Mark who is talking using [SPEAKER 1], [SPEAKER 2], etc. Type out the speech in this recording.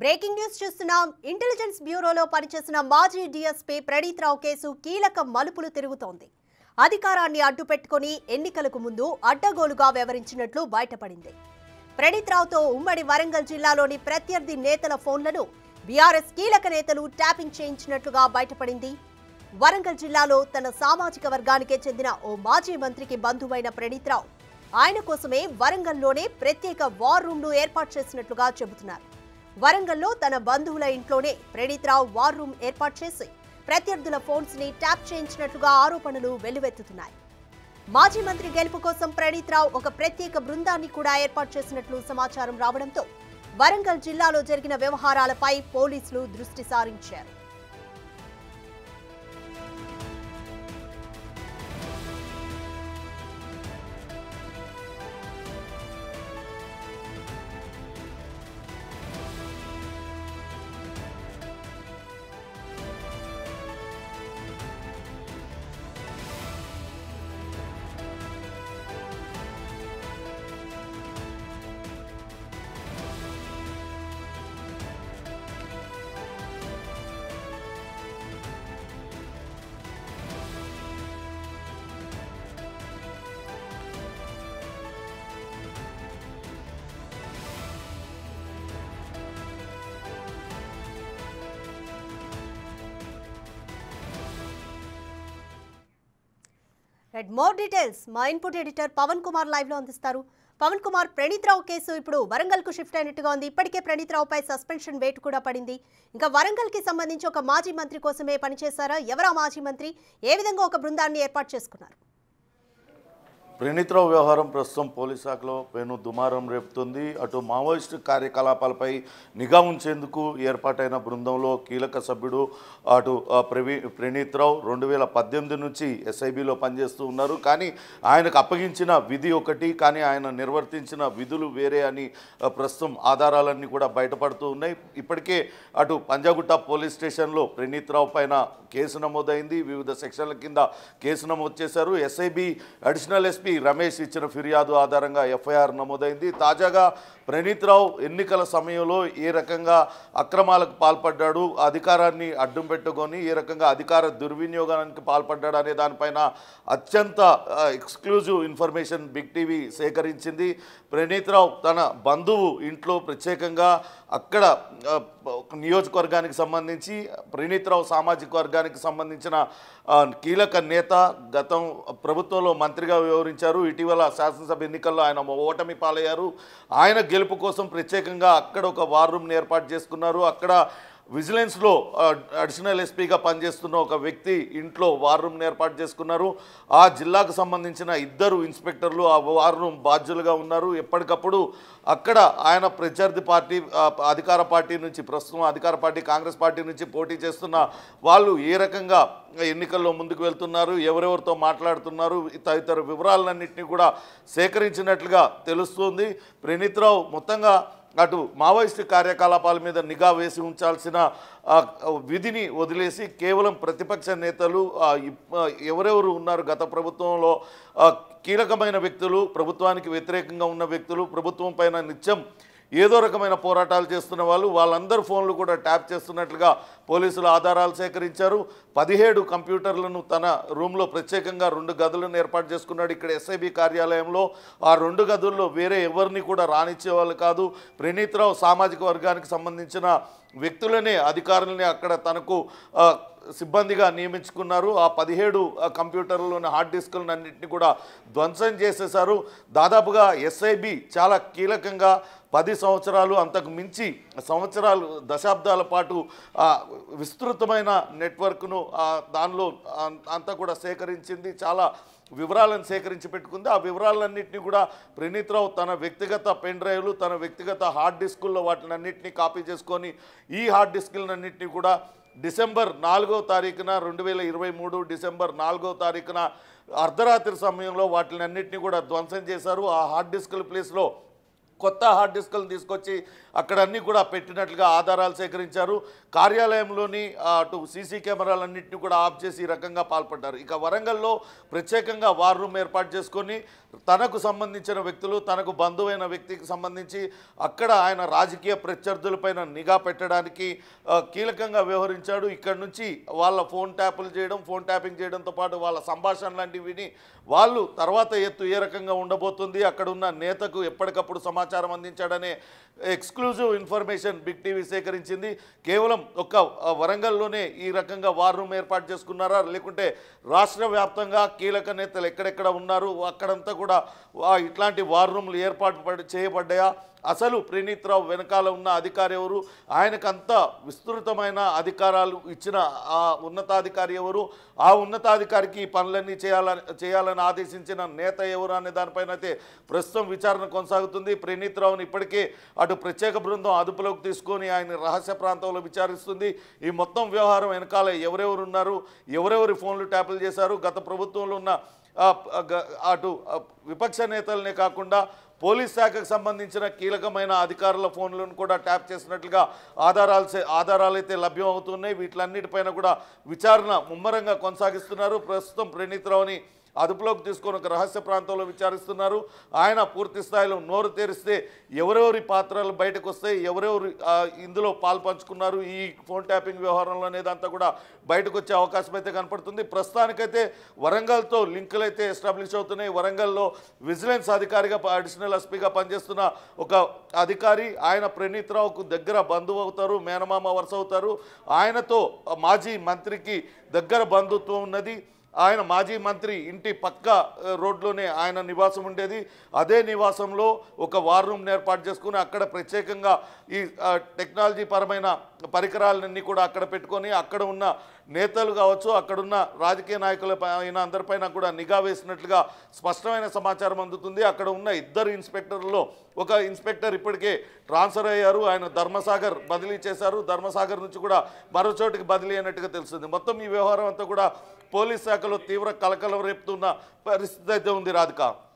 [SPEAKER 1] Breaking news చూస్తున్నాం. Intelligence బ్యూరోలో పనిచేసిన మాజీ డీఎస్పీ ప్రణీత్ రావు కేసు కీలక మలుపులు తిరుగుతోంది. అధికారాన్ని అడ్డుపెట్టుకుని ఎన్నికలకు ముందు అడ్డగోలుగా వ్యవహరించినట్లు బయటపడింది. ప్రణీత్ రావుతో ఉమ్మడి వరంగల్ జిల్లాలోని ప్రత్యర్థి నేతల ఫోన్లను బీఆర్ఎస్ కీలక నేతలు ట్యాపింగ్ చేయించినట్లుగా బయటపడింది. వరంగల్ జిల్లాలో తన సామాజిక వర్గానికే చెందిన ఓ మాజీ మంత్రికి బంధువైన ప్రణీత్ రావు ఆయన కోసమే వరంగల్లోనే ప్రత్యేక వార్ రూమ్ను ఏర్పాటు చేసినట్లుగా చెబుతున్నారు. వరంగల్లో తన బంధువుల ఇంట్లోనే ప్రణీత్ రావు వార్ రూమ్ ఏర్పాటు చేసి ప్రత్యర్థుల ఫోన్స్ ని ట్యాప్ చేయించినట్లుగా ఆరోపణలు వెల్లువెత్తుతున్నాయి. మాజీ మంత్రి గెలుపు కోసం ప్రణీత్ రావు ఒక ప్రత్యేక బృందాన్ని కూడా ఏర్పాటు చేసినట్లు సమాచారం రావడంతో వరంగల్ జిల్లాలో జరిగిన వ్యవహారాలపై పోలీసులు దృష్టి సారించారు. మోర్ డీటెయిల్స్ మా input editor Pavan Kumar live లో అందిస్తారు. పవన్ కుమార్, ప్రణీత్ రావు కేసు ఇప్పుడు వరంగల్ కు షిఫ్ట్ అయినట్టుగా ఉంది. ఇప్పటికే ప్రణీత్ రావుపై సస్పెన్షన్ వేటు కూడా పడింది. ఇంకా వరంగల్ కి సంబంధించి ఒక మాజీ మంత్రి కోసమే పనిచేశారా? ఎవరా మాజీ మంత్రి? ఏ విధంగా ఒక బృందాన్ని ఏర్పాటు చేసుకున్నారు?
[SPEAKER 2] ప్రణీత్ రావు వ్యవహారం ప్రస్తుతం పోలీస్ శాఖలో పెను దుమారం రేపుతుంది. అటు మావోయిస్టు కార్యకలాపాలపై నిఘా ఉంచేందుకు ఏర్పాటైన బృందంలో కీలక సభ్యుడు అటు ప్రణీత్ రావు 2018 నుంచి ఎస్ఐబిలో పనిచేస్తూ ఉన్నారు. కానీ ఆయనకు అప్పగించిన విధి ఒకటి, కానీ ఆయన నిర్వర్తించిన విధులు వేరే అని ప్రస్తుతం ఆధారాలన్నీ కూడా బయటపడుతూ ఉన్నాయి. ఇప్పటికే అటు పంజాగుట్ట పోలీస్ స్టేషన్లో ప్రణీత్ రావు పైన కేసు నమోదైంది. వివిధ సెక్షన్ల కింద కేసు నమోదు చేశారు. ఎస్ఐబి అడిషనల్ ఎస్పీ రమేష్ ఇచ్చిన ఫిర్యాదు ఆధారంగా ఎఫ్ఐఆర్ నమోదైంది. తాజాగా ప్రణీత్ రావు ఎన్నికల సమయంలో ఏ రకంగా అక్రమాలకు పాల్పడ్డాడు, అధికారాన్ని అడ్డం పెట్టుకొని ఏ రకంగా అధికార దుర్వినియోగానికి పాల్పడ్డాడు అనే దానిపైన అత్యంత ఎక్స్క్లూజివ్ ఇన్ఫర్మేషన్ బిగ్ టీవీ సేకరించింది. ప్రణీత్ రావు తన బంధువు ఇంట్లో ప్రత్యేకంగా అక్కడ నియోజకవర్గానికి సంబంధించి ప్రణీత్ రావు సామాజిక వర్గానికి సంబంధించిన కీలక నేత, గతం ప్రభుత్వంలో మంత్రిగా వ్యవహరించారు. ఇటీవల శాసనసభ ఎన్నికల్లో ఆయన ఓటమి పాలయ్యారు. ఆయన గెలుపు కోసం ప్రత్యేకంగా అక్కడ ఒక వార్ రూమ్ని ఏర్పాటు చేసుకున్నారు. అక్కడ విజిలెన్స్లో అడిషనల్ ఎస్పీగా పనిచేస్తున్న ఒక వ్యక్తి ఇంట్లో వార్ రూమ్ని ఏర్పాటు చేసుకున్నారు. ఆ జిల్లాకు సంబంధించిన 2 ఇన్స్పెక్టర్లు ఆ వార్ రూమ్ బాధ్యులుగా ఉన్నారు. ఎప్పటికప్పుడు అక్కడ ఆయన ప్రత్యర్థి పార్టీ అధికార పార్టీ నుంచి, ప్రస్తుతం అధికార పార్టీ కాంగ్రెస్ పార్టీ నుంచి పోటీ చేస్తున్న వాళ్ళు ఏ రకంగా ఎన్నికల్లో ముందుకు వెళ్తున్నారు, ఎవరెవరితో మాట్లాడుతున్నారు, తదితర వివరాలన్నింటినీ కూడా సేకరించినట్లుగా తెలుస్తుంది. ప్రణీత్ రావు మొత్తంగా అటు మావోయిస్టు కార్యకలాపాల మీద నిఘా వేసి ఉంచాల్సిన విధిని వదిలేసి కేవలం ప్రతిపక్ష నేతలు ఎవరెవరు ఉన్నారు గత ప్రభుత్వంలో కీలకమైన వ్యక్తులు, ప్రభుత్వానికి వ్యతిరేకంగా ఉన్న వ్యక్తులు, ప్రభుత్వం పైన నిత్యం ఏదో రకమైన పోరాటాలు చేస్తున్న వాళ్ళందరూ ఫోన్లు కూడా ట్యాప్ చేస్తున్నట్లుగా పోలీసులు ఆధారాలు సేకరించారు. 17 కంప్యూటర్లను తన రూమ్లో ప్రత్యేకంగా 2 గదులను ఏర్పాటు చేసుకున్నాడు. ఇక్కడ ఎస్ఐబి కార్యాలయంలో ఆ 2 గదుల్లో వేరే ఎవరిని కూడా రానిచ్చేవాళ్ళు కాదు. ప్రణీత్ రావు సామాజిక వర్గానికి సంబంధించిన వ్యక్తులనే, అధికారులని అక్కడ తనకు సిబ్బందిగా నియమించుకున్నారు. ఆ 17 కంప్యూటర్లోని హార్డ్ డిస్కులను అన్నింటినీ కూడా ధ్వంసం చేసేశారు. దాదాపుగా ఎస్ఐబి చాలా కీలకంగా 10 సంవత్సరాలు, అంతకు మించి సంవత్సరాలు, దశాబ్దాల పాటు విస్తృతమైన నెట్వర్క్ను దానిలో అంతా కూడా సేకరించింది. చాలా వివరాలను సేకరించి పెట్టుకుంది. ఆ వివరాలన్నింటినీ కూడా ప్రణీత్ రావు తన వ్యక్తిగత పెన్ డ్రైవ్లు, తన వ్యక్తిగత హార్డ్ డిస్కుల్లో వాటిని అన్నింటినీ కాపీ చేసుకొని ఈ హార్డ్ డిస్కులన్నింటినీ కూడా డిసెంబర్ 4వ తారీఖున 2023 డిసెంబర్ 4వ తారీఖున అర్ధరాత్రి సమయంలో వాటిని అన్నింటినీ కూడా ధ్వంసం చేశారు. ఆ హార్డ్ డిస్కుల ప్లేస్లో కొత్త హార్డ్ డిస్కులను తీసుకొచ్చి అక్కడ అన్నీ కూడా పెట్టినట్లుగా ఆధారాలు సేకరించారు. కార్యాలయంలోని అటు సీసీ కెమెరాలన్నింటినీ కూడా ఆఫ్ చేసి ఈ రకంగా పాల్పడ్డారు. ఇక వరంగల్లో ప్రత్యేకంగా వార్ రూమ్ ఏర్పాటు చేసుకొని తనకు సంబంధించిన వ్యక్తులు, తనకు బంధువైన వ్యక్తికి సంబంధించి అక్కడ ఆయన రాజకీయ ప్రత్యర్థులపైన నిఘా పెట్టడానికి కీలకంగా వ్యవహరించాడు. ఇక్కడ నుంచి వాళ్ళ ఫోన్ ట్యాపింగ్ చేయడంతో పాటు వాళ్ళ సంభాషణ లాంటివి విని వాళ్ళు తర్వాత ఎత్తు ఏ రకంగా ఉండబోతుంది, అక్కడ ఉన్న నేతకు ఎప్పటికప్పుడు సమాచారం అందించాడనే ఎక్స్క్లూజివ్ ఇన్ఫర్మేషన్ బిగ్ టీవీ సేకరించింది. కేవలం ఒక్క వరంగల్లోనే ఈ రకంగా వార్ రూమ్ ఏర్పాటు చేసుకున్నారా, లేకుంటే రాష్ట్ర వ్యాప్తంగా కీలక నేతలు ఎక్కడెక్కడ ఉన్నారు అక్కడంతా కూడా ఇట్లాంటి వార్ రూమ్లు ఏర్పాటు చేయబడ్డాయా, అసలు ప్రణీత్ రావు వెనకాల ఉన్న అధికారి ఎవరు, ఆయనకంత విస్తృతమైన అధికారాలు ఇచ్చిన ఆ ఉన్నతాధికారి ఎవరు, ఆ ఉన్నతాధికారికి ఈ పనులన్నీ చేయాలని ఆదేశించిన నేత ఎవరు అనే దానిపైన అయితే ప్రస్తుతం విచారణ కొనసాగుతుంది. ప్రణీత్ రావుని ఇప్పటికే అటు ప్రత్యేక బృందం అదుపులోకి తీసుకొని ఆయన రహస్య ప్రాంతంలో విచారిస్తుంది. ఈ మొత్తం వ్యవహారం వెనకాల ఎవరెవరు ఉన్నారు, ఎవరెవరి ఫోన్లు ట్యాపులు చేశారు, గత ప్రభుత్వంలో ఉన్న అటు విపక్ష నేతలనే కాకుండా పోలీస్ శాఖకు సంబంధించిన కీలకమైన అధికారుల ఫోన్లను కూడా ట్యాప్ చేసినట్లుగా ఆధారాలైతే లభ్యం అవుతున్నాయి. వీటిలన్నిటిపైన కూడా విచారణ ముమ్మరంగా కొనసాగిస్తున్నారు. ప్రస్తుతం ప్రణీత్ రావుని అదుపులోకి తీసుకొని ఒక రహస్య ప్రాంతంలో విచారిస్తున్నారు. ఆయన పూర్తి స్థాయిలో నోరు తెరిస్తే ఎవరెవరి పాత్రలు బయటకు వస్తాయి, ఎవరెవరు ఇందులో పాల్పంచుకున్నారు ఈ ఫోన్ ట్యాపింగ్ వ్యవహారంలో అనేదంతా కూడా బయటకు వచ్చే అవకాశం అయితే కనపడుతుంది. ప్రస్తుతానికైతే వరంగల్తో లింకులు అయితే ఎస్టాబ్లిష్ అవుతున్నాయి. వరంగల్లో విజిలెన్స్ అధికారిగా అడిషనల్ ఎస్పీగా పనిచేస్తున్న ఒక అధికారి, ఆయన ప్రణీత్ రావుకు దగ్గర బంధువు అవుతారు, మేనమామ వరుస అవుతారు. ఆయనతో మాజీ మంత్రికి దగ్గర బంధుత్వం ఉన్నది. ఆయన మాజీ మంత్రి ఇంటి పక్క రోడ్లోనే ఆయన నివాసం ఉండేది. అదే నివాసంలో ఒక వార్ రూమ్ని ఏర్పాటు చేసుకుని అక్కడ ప్రత్యేకంగా ఈ టెక్నాలజీ పరమైన పరికరాలన్నీ కూడా అక్కడ పెట్టుకొని అక్కడ ఉన్న నేతలు కావచ్చు, అక్కడున్న రాజకీయ నాయకుల పైన అందరిపైన కూడా నిఘా వేసినట్లుగా స్పష్టమైన సమాచారం అందుతుంది. అక్కడ ఉన్న ఇద్దరు ఇన్స్పెక్టర్లలో ఒక ఇన్స్పెక్టర్ ఇప్పటికే ట్రాన్స్ఫర్ అయ్యారు, ఆయన ధర్మసాగర్ బదిలీ చేశారు. ధర్మసాగర్ నుంచి కూడా మరో చోటికి బదిలీ అయినట్టుగా తెలుస్తుంది. మొత్తం ఈ వ్యవహారం అంతా కూడా పోలీస్ శాఖలో తీవ్ర కలకలం రేపుతున్న పరిస్థితి అయితే ఉంది. రాధిక.